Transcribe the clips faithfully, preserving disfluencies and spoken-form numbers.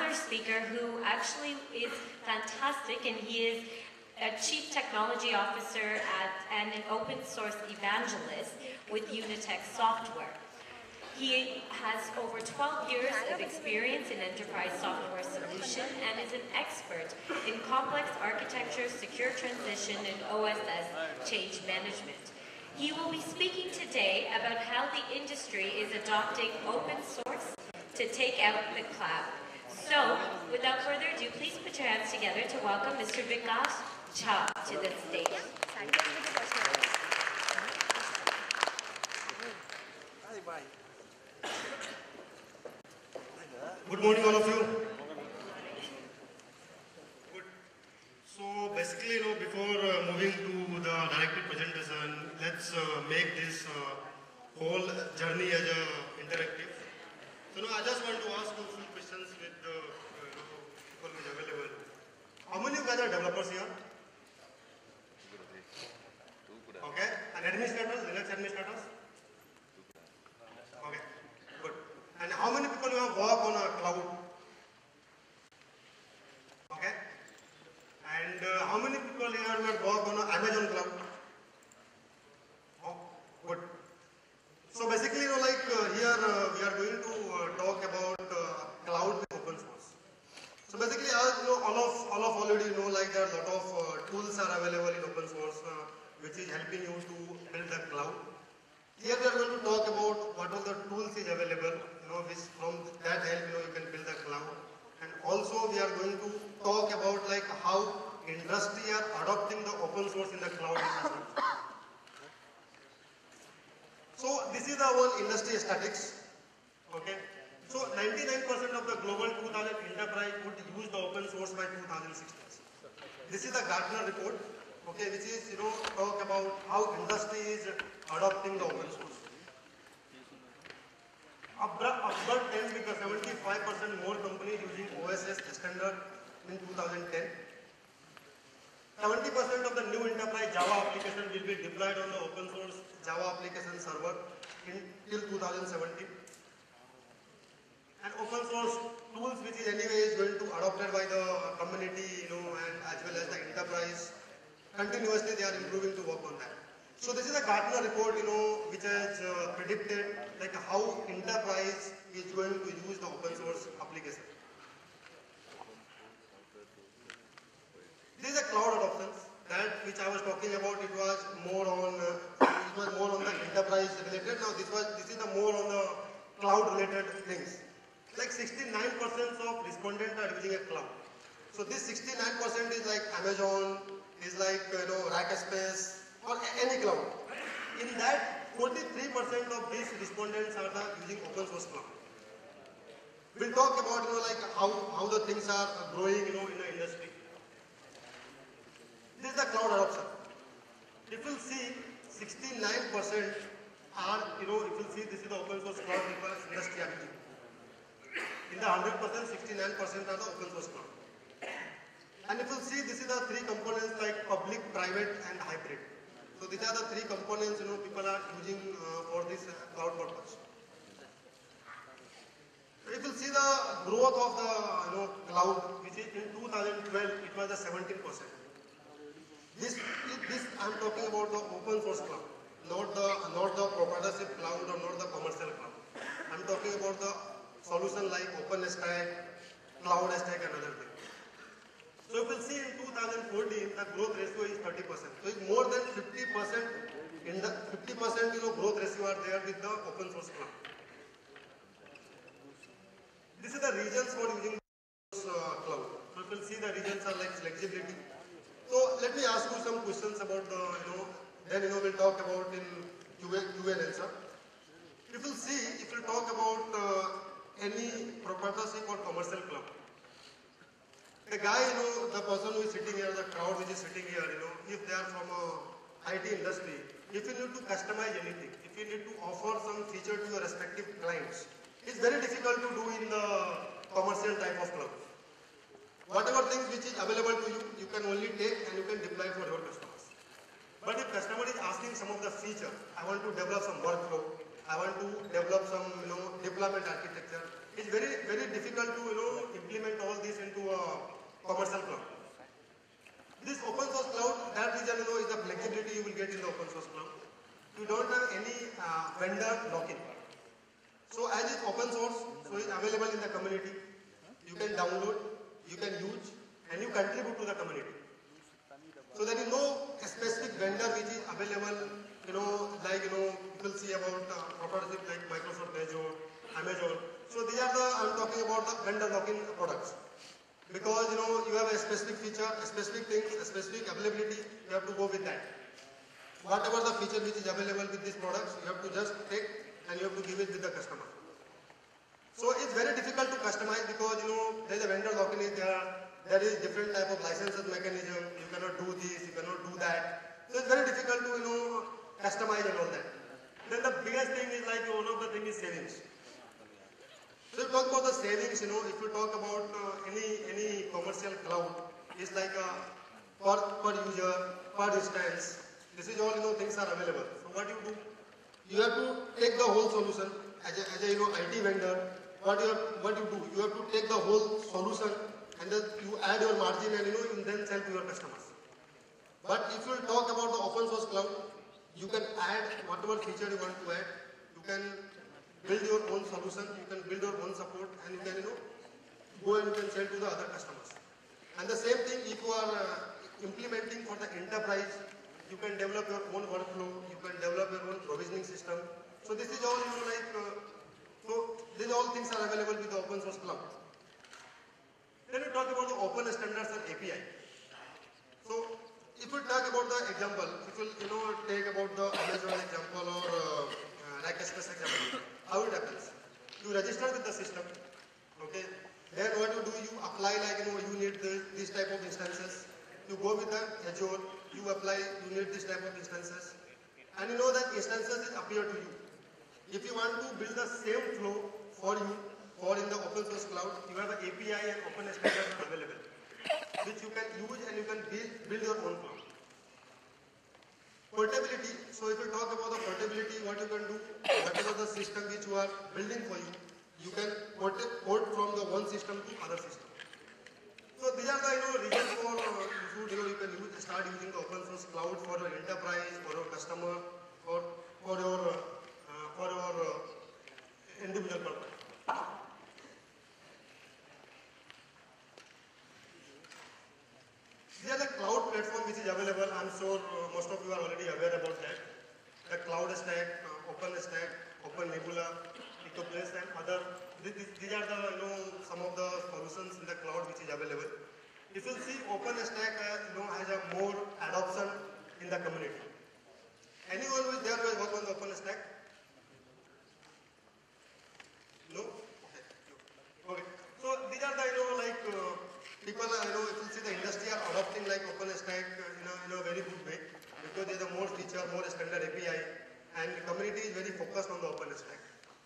another speaker who actually is fantastic, and he is a Chief Technology Officer at, and an open source evangelist with Unotech Software. He has over twelve years of experience in enterprise software solution and is an expert in complex architecture, secure transition, and O S S change management. He will be speaking today about how the industry is adopting open source to take out the cloud. So, without further ado, please put your hands together to welcome Mister Vikash Jha to the stage. Good morning, all of you. Good. So basically, you know, before uh, moving to the directed presentation, let's uh, make this uh, whole journey as a interactive. So now I just want to ask you a few questions with the uh, you know, people who is available. How many of you guys are developers here? Okay. And administrators, Linux administrators? Okay. Good. And how many people you have worked on a cloud? Okay. And uh, how many people here have worked on a Amazon cloud? Oh, good. So basically, you know, like uh, here uh, we are going to uh, talk about uh, cloud with open source. So basically, as you know, all of all of already know, like there are a lot of uh, tools are available in open source, uh, which is helping you to build the cloud. Here we are going to talk about what all the tools is available, you know, which from that help, you know, you can build the cloud. And also we are going to talk about like how industry are adopting the open source in the cloud. So this is the one industry statistics. Okay. So ninety-nine percent of the global two thousand enterprise would use the open source by two thousand sixteen. This is the Gartner report. Okay, which is, you know, talk about how industry is adopting the open source. Upward trend with the seventy-five percent more companies using O S S standard in two thousand ten. seventy percent of the new enterprise Java application will be deployed on the open source Java application server in till two thousand seventeen. And open source tools, which is anyway is going to adopted by the community, you know, and as well as the enterprise. Continuously they are improving to work on that. So this is a Gartner report, you know, which has uh, predicted like how enterprise is going to use the open source application. This is a cloud adoptions, that which I was talking about. It was more on uh, it was more on the enterprise related. Now this was this is the more on the cloud related things. Like sixty-nine percent of respondents are using a cloud. So this sixty-nine percent is like Amazon, is like, you know, Rackspace or any cloud. In that, forty-three percent of these respondents are the using open source cloud. We'll talk about, you know, like how, how the things are growing, you know, in the industry. This is the cloud adoption. If you see, sixty-nine percent are, you know, if you see, this is the open source cloud people industry active. In the one hundred percent, sixty-nine percent are the open source cloud. And if you see, this is the three components like public, private, and hybrid. So these are the three components, you know, people are using uh, for this uh, cloud purpose. If you see the growth of the, you know, cloud, which is in two thousand twelve, it was a seventeen percent. This, this I'm talking about the open source cloud, not the not the proprietorship cloud or not the commercial cloud. I'm talking about the solution like OpenStack, CloudStack, and other things. So if you see in two thousand fourteen, the growth ratio is thirty percent. So it's more than fifty percent in the fifty percent, you know, growth ratio are there with the open source cloud. This is the regions for using uh, cloud. So if you see, the regions are like flexibility. So let me ask you some questions about the, you know, then, you know, we'll talk about in Q and answer. If you see, if you talk about uh, any proprietorship or commercial cloud, the guy, you know, the person who is sitting here, the crowd which is sitting here, you know, if they are from a I T industry, if you need to customize anything, if you need to offer some feature to your respective clients, it's very difficult to do in the commercial type of cloud. Whatever things which is available to you, you can only take and you can deploy for your customers. But if customer is asking some of the features, I want to develop some workflow, I want to develop some, you know, deployment architecture. It's very, very difficult to, you know, implement all this into a commercial cloud. This open source cloud, that reason, you know, is the flexibility you will get in the open source cloud. You don't have any uh, vendor lock-in. So as it's open source, so it's available in the community. You can download, you can use, and you contribute to the community. So there is no specific vendor which is available, you know, like, you know, people see about uh, prototype like Microsoft Azure, Amazon. So these are the, I'm talking about the vendor lock-in products. Because, you know, you have a specific feature, a specific thing, a specific availability, you have to go with that. Whatever the feature which is available with these products, you have to just take and you have to give it with the customer. So it's very difficult to customize because, you know, there is a vendor lock-in is there. There is different type of licenses mechanism. You cannot do this, you cannot do that. So it's very difficult to, you know, customize and all that. Then the biggest thing is like one of the thing is savings. So if you talk about the savings, you know, if you talk about uh, any any commercial cloud, it's like a per, per user, per instance. This is all, you know, things are available. So what you do? You have to take the whole solution as a, as a, you know, I T vendor. What you have, what you do? You have to take the whole solution and then you add your margin and, you know, you then sell to your customers. But if you talk about the open source cloud, you can add whatever feature you want to add. You can build your own solution, you can build your own support, and you can, you know, go and you can sell to the other customers. And the same thing if you are uh, implementing for the enterprise, you can develop your own workflow, you can develop your own provisioning system. So this is all, you know, like, uh, so these all things are available with the open source cloud. Then we talk about the open standards and A P I. So if we talk about the example, if we, you know, take about the Amazon example or uh, uh, Rackspace example, how it happens? You register with the system, okay? Then what you do, you apply like, you know, you need this, this type of instances. You go with the Azure, you apply, you need this type of instances. And you know that instances appear to you. If you want to build the same flow for you, or in the open source cloud, you have an A P I and open standards available, which you can use and you can build, build your own cloud. Portability, so if you talk about the portability, what you can do, whatever the system which you are building for you, you can port, port from the one system to other system. So these are the, you know, reasons for uh, you, you know, you can use, start using the open source cloud for your enterprise, for your customer, or for your uh, for your uh, individual purpose. These are the cloud platform which is available. I'm sure uh, most of you are already aware about that. The cloud stack, uh, open stack, open nebula, EcoPlace, and other. These, these are the, you know, some of the solutions in the cloud which is available. If you see, open stack, uh, you know, has a more adoption in the community. Anyone who is there who has worked on the open stack? No? Okay. Okay. So these are the, you know, like. Uh, People, uh, you know, if you see the industry are adopting like OpenStack uh, in, a, in a very good way because there is a more feature, more standard A P I, and the community is very focused on the OpenStack.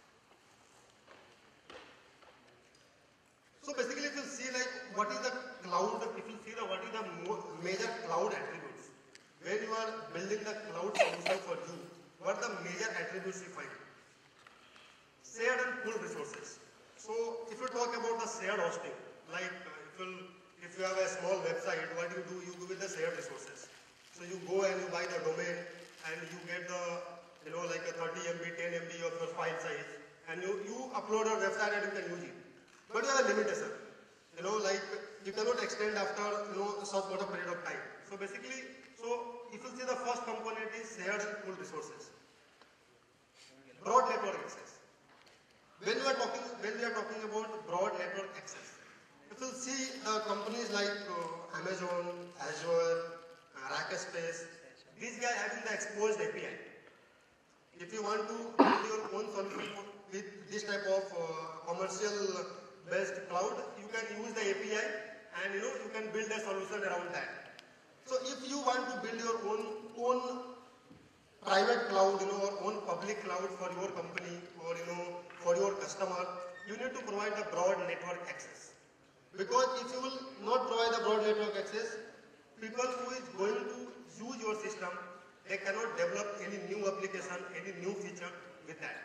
So basically, if you see like what is the cloud, if you see the what is the major cloud attributes, when you are building the cloud solution for you, what are the major attributes you find? Shared and pooled resources. So if you talk about the shared hosting, like uh, if you have a small website, what you do, you go with the shared resources. So you go and you buy the domain and you get the, you know, like a thirty M B, ten M B of your file size, and you, you upload your website and you can use it. But you have a limitation. You know, like you cannot extend after, you know, a short period of time. So basically, so if you see the first component is shared and pooled resources. Broad network access. When we are talking, when we are talking about broad network access, if you see uh, companies like uh, Amazon, Azure, uh, Rackspace, these guys having the exposed A P I. If you want to build your own solution with this type of uh, commercial based cloud, you can use the A P I and, you know, you can build a solution around that. So if you want to build your own own private cloud, you know, or own public cloud for your company or, you know, for your customer, you need to provide the broad network access. Because if you will not provide the broad network access, people who is going to use your system, they cannot develop any new application, any new feature with that.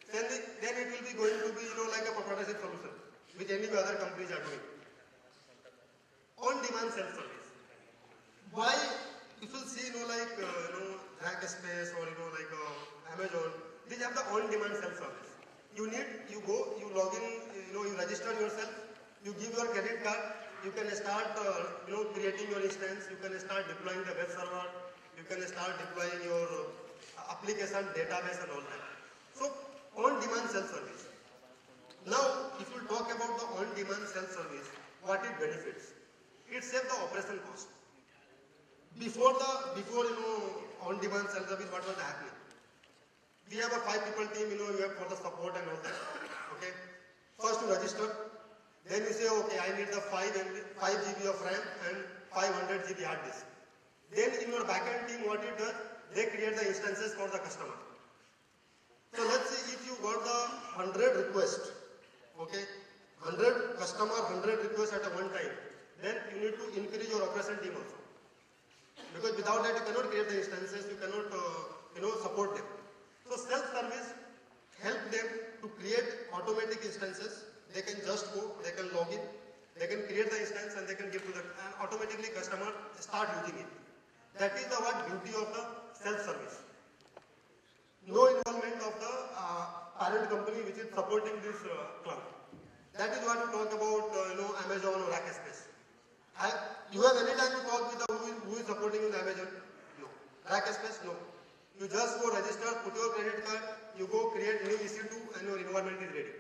then, the, then it will be going to be, you know, like a proprietorship solution, which any other companies are doing. On-demand self-service. Why, if you see, you know, like, uh, you know, Rackspace or, you know, like uh, Amazon, these have the on-demand self-service. You need, you go, you log in, you know, you register yourself, you give your credit card, you can start, uh, you know, creating your instance, you can start deploying the web server, you can start deploying your uh, application, database and all that. So, on-demand self-service. Now, if you talk about the on-demand self-service, what it benefits? It saves the operation cost. Before the, before, you know, on-demand self-service, what was happening? We have a five people team, you know, you have for the support and all that. Okay. First you register, then you say, okay, I need the five G B of RAM and five hundred G B hard disk. Then in your backend team, what it does, they create the instances for the customer. So let's say if you got the one hundred requests, okay, one hundred customer, one hundred requests at a one time, then you need to increase your operation team also. Because without that you cannot create the instances, you cannot, uh, you know, support them. So self-service help them to create automatic instances. They can just go, they can log in, they can create the instance and they can give to the, and automatically customer start using it. That is the what beauty of the self-service. No involvement of the uh, parent company which is supporting this uh, cloud. That is what you talk about, uh, you know, Amazon or Rackspace. I, you have any time to talk with the who is, who is supporting in Amazon? No. Rackspace? No. You just go register, put your credit card, you go create new E C two and your environment is ready.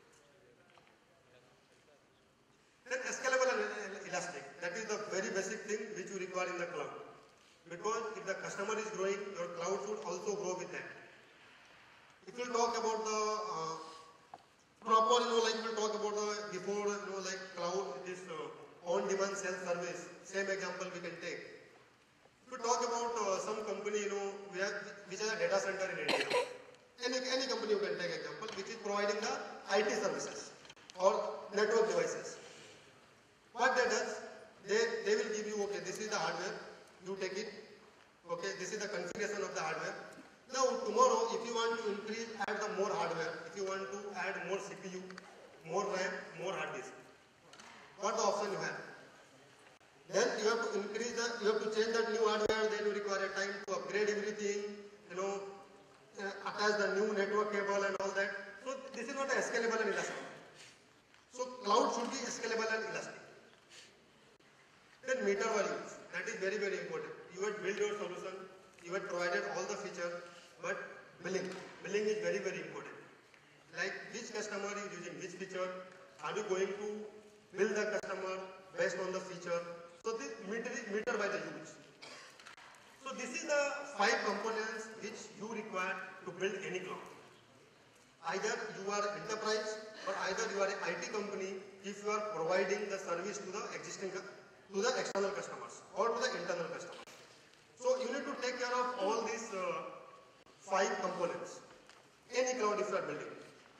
Then scalable and elastic. That is the very basic thing which you require in the cloud. Because if the customer is growing, your cloud should also grow with that. If you talk about the uh, proper, you know, like we'll talk about the before, you know, like cloud, this uh, on-demand self-service, same example we can take. If you talk about uh, some company, you know, we have, which has a data center in India. Any, any company you can take example, which is providing the I T services or network devices. What that does, they, they will give you, okay, this is the hardware, you take it, okay, this is the configuration of the hardware. Now tomorrow, if you want to increase, add the more hardware, if you want to add more C P U, more RAM, more hard disk, what the option you have? Then you have to increase the, you have to change that new hardware, then you require a time to upgrade everything, you know, uh, attach the new network cable and all that. So this is not a scalable and elastic. So cloud should be scalable and elastic. Then meter values, that is very, very important. You have built your solution, you have provided all the features, but billing, billing is very, very important. Like which customer is using which feature, are you going to bill the customer based on the feature? So this meter is meter by the use. So this is the five components which you require to build any cloud. Either you are enterprise or either you are an I T company if you are providing the service to the existing, to the external customers or to the internal customers. So you need to take care of all these uh, five components. Any cloud if you are building.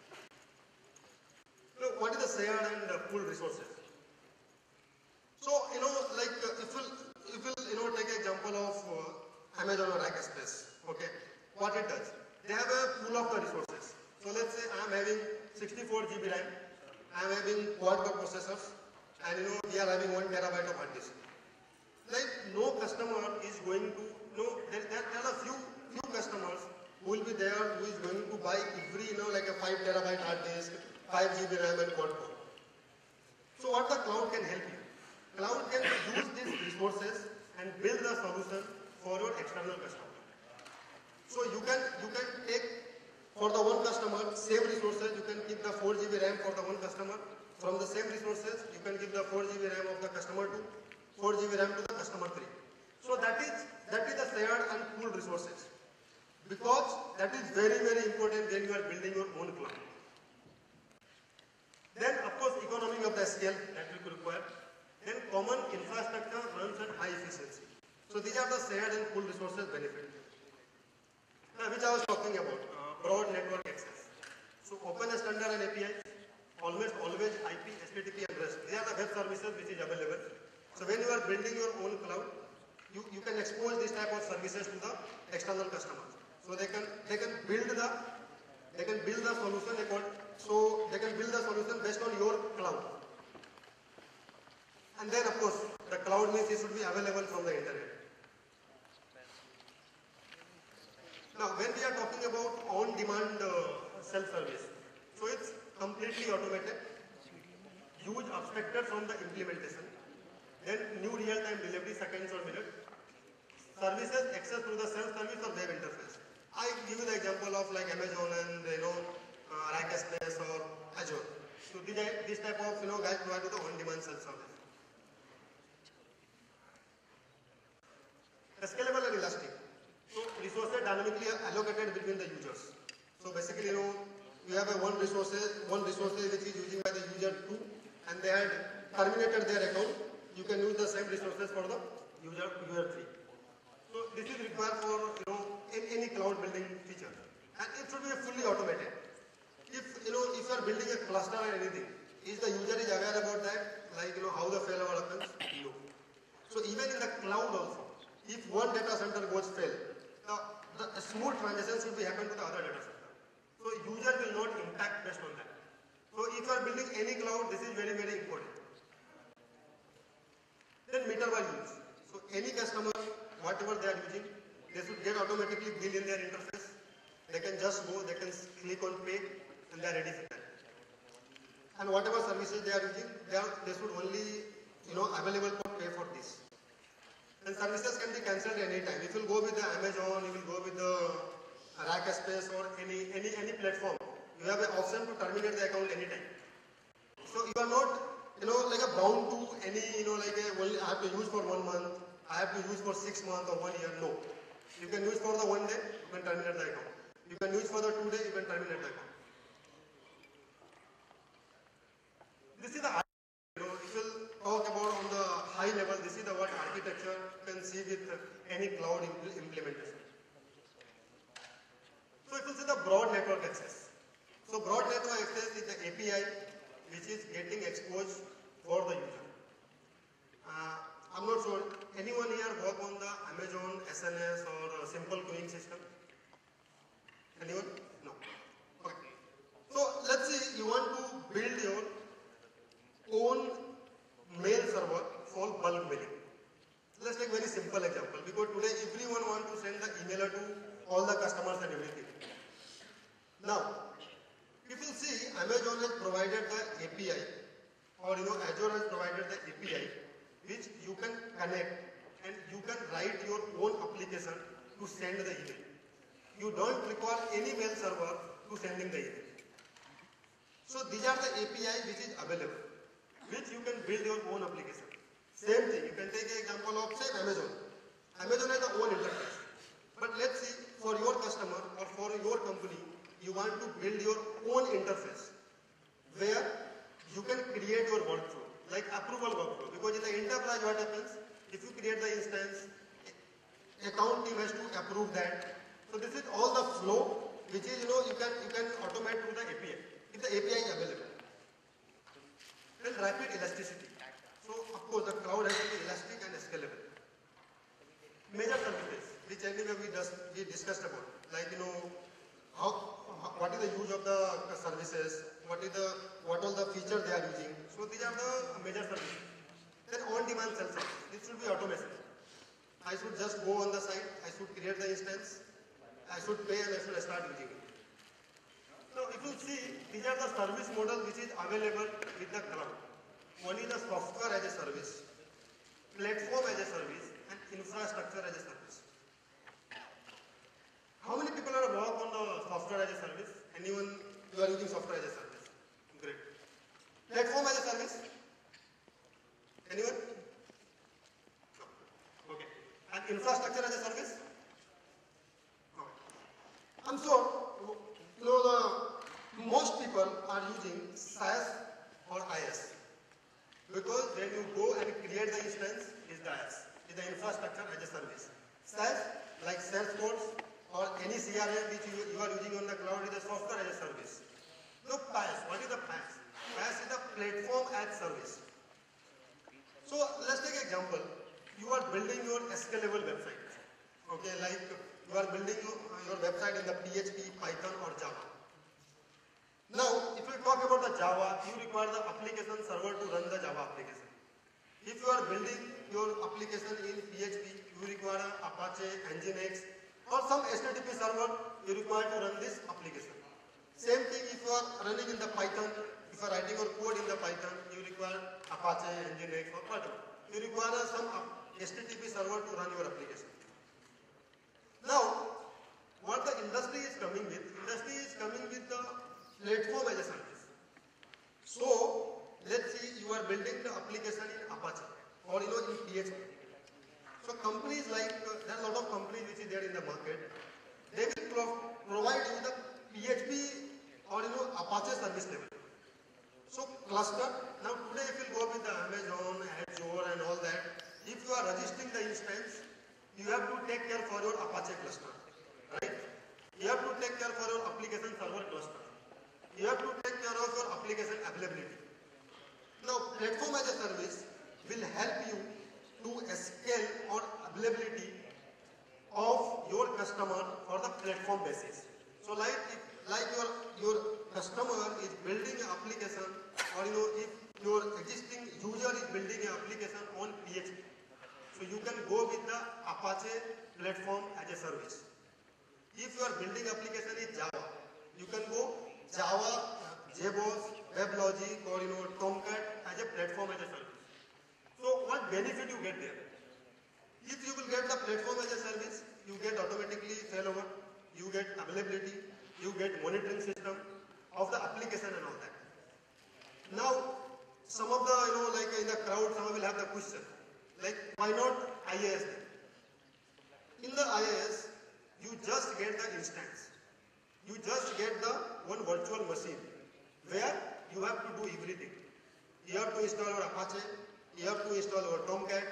So what is the shared and uh, pooled resources? So, you know, like uh, if we'll, if we'll, you know, take an example of uh, Amazon or Rackspace, okay, what it does, they have a pool of the resources. So let's say I'm having sixty-four G B RAM, I'm having quad-core processors, and you know, we are having one terabyte of hard disk. Like no customer is going to, no, there, there, there are a few, few customers who will be there who is going to buy every, you know, like a five terabyte hard disk, five G B RAM and quad-core. So what the cloud can help you? Cloud can use these resources and build the solution for your external customer. So you can you can take for the one customer same resources, you can keep the four G B RAM for the one customer. From the same resources, you can give the four G B RAM of the customer two, four G B RAM to the customer three. So that is that is the shared and pooled resources. Because that is very very important when you are building your own cloud. Then of course economy of the scale that we could require. Then common infrastructure runs at high efficiency. So these are the shared and pooled resources benefit. Now, which I was talking about, uh, broad network access. So open standard and A P Is, almost always I P, H T T P and REST. These are the web services which is available. So when you are building your own cloud, you, you can expose this type of services to the external customers. So they can they can build the They can build the solution according, so they can build the solution based on your cloud. And then of course, the cloud means it should be available from the internet. Now, when we are talking about on-demand uh, self-service, so it's completely automated, huge abstracted from the implementation, then new real-time delivery seconds or minutes, services access through the self-service or web interface. I give you the example of like Amazon and you know uh, Rackspace or Azure. So these are, this type of you know guys provide to the on-demand self-service. Scalable and elastic. So resources dynamically allocated between the users. So basically, you know, you have a one resources, one resources which is using by the user two, and they had terminated their account. You can use the same resources for the user user three. So this is required for you know in any cloud building feature, and it should be fully automated. If you know if you are building a cluster or anything, is the user is aware about that? Like you know how the failover happens? No. So even in the cloud also, if one data center goes fail, the, the smooth transition should be happen to the other data center. So user will not impact based on that. So if you are building any cloud, this is very very important. Then meter by use. So any customer, whatever they are using, they should get automatically bill in their interface. They can just go, they can click on pay, and they are ready for that. And whatever services they are using, they are they should only you know available for pay for this. And services can be cancelled anytime. If you go with the Amazon, you will go with the Rackspace or any any any platform, you have an option to terminate the account anytime. So you are not you know like a bound to any you know like a only I have to use for one month, I have to use for six months or one year. No, you can use for the one day, you can terminate the account. You can use for the two day, you can terminate the account. This is the you know if you talk about on the high level, this is the what architecture you can see with any cloud implementation. So if you see the broad network access. So broad network access is the A P I which is getting exposed for the user. Uh, I'm not sure, anyone here work on the Amazon S N S or a simple queuing system? Anyone? No. Okay. So let's say you want to build your own mail server for bulk mailing. Let's take a very simple example, because today everyone wants to send the emailer to all the customers and everything. Now, if you see, Amazon has provided the A P I, or you know Azure has provided the A P I, which you can connect and you can write your own application to send the email. You don't require any mail server to sending the email. So these are the A P I which is available, which you can build your own application. Same thing, you can take an example of say Amazon. Amazon has their own interface. But let's see, for your customer or for your company, you want to build your own interface where you can create your workflow, like approval workflow. Because in the enterprise, what happens? If you create the instance, account team has to approve that. So this is all the flow, which is you know you can you can automate through the A P I if the A P I is available. Then rapid elasticity. So of course the cloud has to be elastic and scalable. Major services, which anyway we just we discussed about, like you know how, how what is the use of the services, what is the what all the features they are using. So these are the major services. Then on-demand self-service. It should be automation. I should just go on the site, I should create the instance, I should pay and I should start using it. So if you see, these are the service model which is available with the cloud. One is the software as a service, platform as a service, and infrastructure as a service. How many people are work on the software as a service? Anyone you are using software as a service? Great. Platform as a service? Anyone? No. Okay. And infrastructure as a service? No. I'm sure you know the most people are using SaaS or I S. Because when you go and create the instance, is the I S, is the infrastructure as a service. SaaS, like Salesforce or any C R M which you, you are using on the cloud, is a software as a service. Look, P A S, what is the P A S? P A S is the platform as service. So let's take an example. You are building your scalable website. Okay, like you are building your website in the P H P, Python or Java. talk about the Java, you require the application server to run the Java application. If you are building your application in P H P, you require Apache, Nginx, or some H T T P server, you require to run this application. Same thing if you are running in the Python, if you are writing your code in the Python, you require Apache, Nginx, or whatever. You require some H T T P server to run your application. Now, what the industry is coming with, industry is coming with the platform as a service. So, let's see you are building the application in Apache or you know in P H P. So companies like, uh, there are a lot of companies which is there in the market, they will pro provide you the P H P or you know Apache service level. So cluster, now today if you go with the Amazon, Azure and all that, if you are registering the instance, you have to take care for your Apache cluster, right? You have to take care for your application server cluster. You have to take care of your application availability. Now, platform as a service will help you to scale or availability of your customer for the platform basis. So, like if, like your your customer is building an application, or you know if your existing user is building an application on P H P, so you can go with the Apache platform as a service. If you are building application in Java, you can go Java, J B O S, WebLogic, or you know Tomcat as a platform as a service. So what benefit you get there? If you will get the platform as a service, you get automatically failover, you get availability, you get monitoring system of the application and all that. Now, some of the, you know, like in the crowd, some will have the question, like why not I A S then? In the I A S, you just get the instance. You just get the one virtual machine where you have to do everything. You have to install your Apache, you have to install your Tomcat,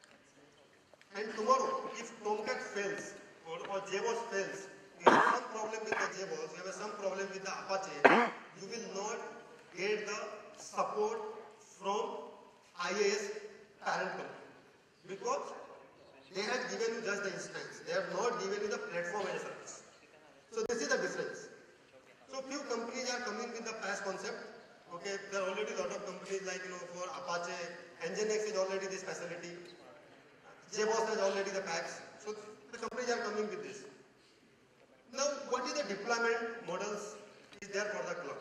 and tomorrow if Tomcat fails or, or J B O S fails, you have some problem with the J B O S, you have some problem with the Apache, you will not get the support from I A S parent company because they have given you just the instance. They have not given you the platform as a service. So this is the difference. So few companies are coming with the PaaS concept. Okay, there are already a lot of companies like you know for Apache, Nginx is already this facility. J B O S has already the packs. So the companies are coming with this. Now what is the deployment models is there for the cloud?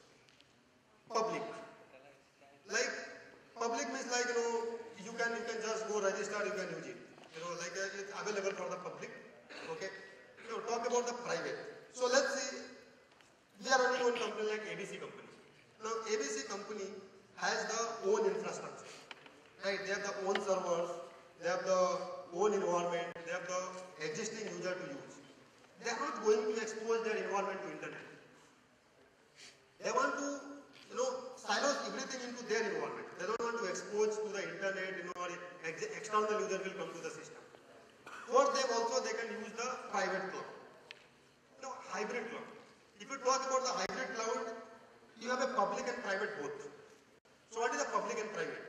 Public. Like public means like you know you can you can just go register, you can use it. You know, like uh, it's available for the public. Okay. You know, talk about the private. So let's see, we are running one company like A B C company. Now A B C company has the own infrastructure. Right? They have the own servers, they have the own environment, they have the existing user to use. They are not going to expose their environment to internet. They want to, you know, silos everything into their environment. They don't want to expose to the internet, you know, or ex external user will come to the system. For them also they can use the private cloud. Now hybrid cloud. If you talk about the hybrid cloud, you have a public and private both. So what is the public and private?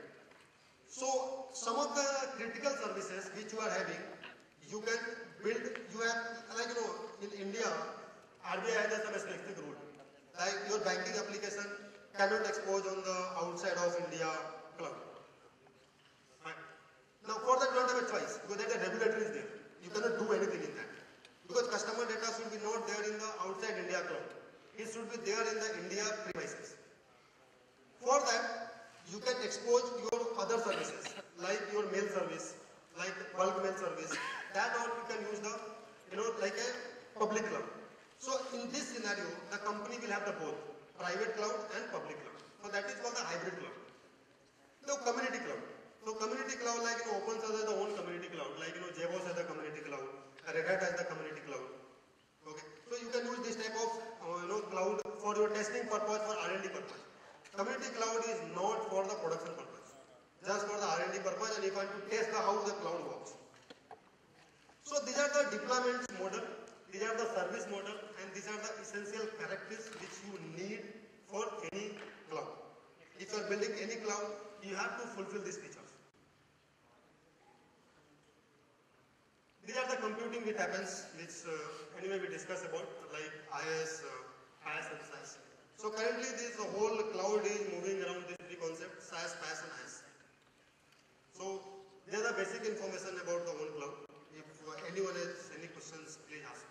So some of the critical services which you are having, you can build, you have, like you know, in India, R B I has some specific rule. Like your banking application cannot expose on the outside of India cloud. Right. Now for that you don't have a choice because that the regulator is there. You cannot do anything in that. Because customer data should be not there in the outside India cloud. It should be there in the India premises. For that, you can expose your other services, like your mail service, like bulk mail service. That all you can use the, you know, like a public cloud. So in this scenario, the company will have the both, private cloud and public cloud. So that is called the hybrid cloud. Now community cloud. So community cloud, like you know, OpenSource has the own community cloud, like you know, J B O S has the community cloud, Red Hat has the community cloud. Okay, so you can use this type of uh, you know cloud for your testing purpose, for R and D purpose. Community cloud is not for the production purpose, just for the R and D purpose, and if I want to test the, how the cloud works. So these are the deployment model, these are the service model, and these are the essential characteristics which you need for any cloud. If you are building any cloud, you have to fulfill these features. These are the computing which happens, which uh, anyway we discuss about, like I A S, uh, I A S and S A S. So currently this whole cloud is moving around these three concepts, SaaS, PaaS and IaaS. So these are the basic information about the whole cloud. If anyone has any questions, please ask.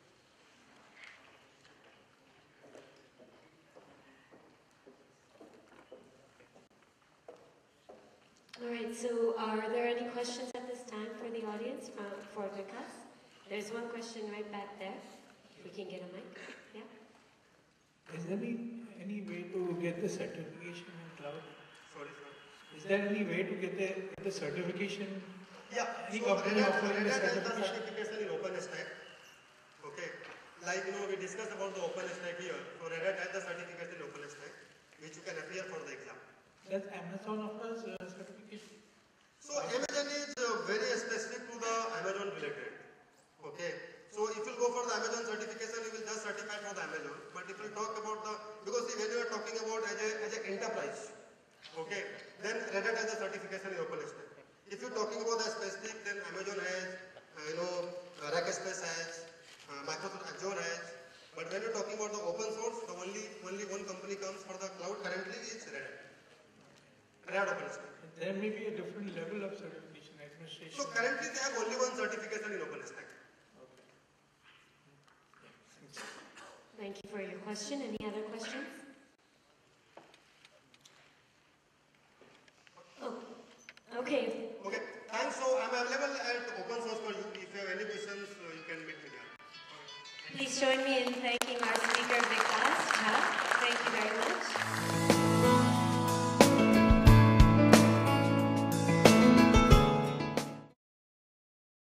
All right, so are there any questions at this time for the audience from, for Vikash? There's one question right back there. If we can get a mic. Yeah. Is there any, any way to get the certification in cloud? Sorry, sorry. Is there any way to get the, get the certification? Yeah, any so company Red Hat, offering Red the Hat has the certification? certification in OpenStack. Okay. Like, you know, we discussed about the OpenStack here. So Red Hat has the certification in OpenStack, which you can appear for the exam. Does Amazon offers uh, certification? So Amazon is uh, very specific to the Amazon related. Okay. So if you go for the Amazon certification, you will just certify for the Amazon. But if you talk about the, because see, when you are talking about as a as an enterprise, okay, then Red Hat has a certification in OpenStack. If you're talking about the specific, then Amazon has, uh, you know, uh, Rackspace has, uh, Microsoft Azure has. But when you're talking about the open source, the only only one company comes for the cloud currently is Red Hat. Red Hat OpenStack. There may be a different level of certification, administration. So currently they have only one certification in OpenStack. Thank you for your question. Any other questions? Oh, okay. Okay, thanks. So I'm available at open source for you. If you have any questions, uh, you can meet me there. Please join me in thanking our speaker, Vikash Jha. Thank you very much.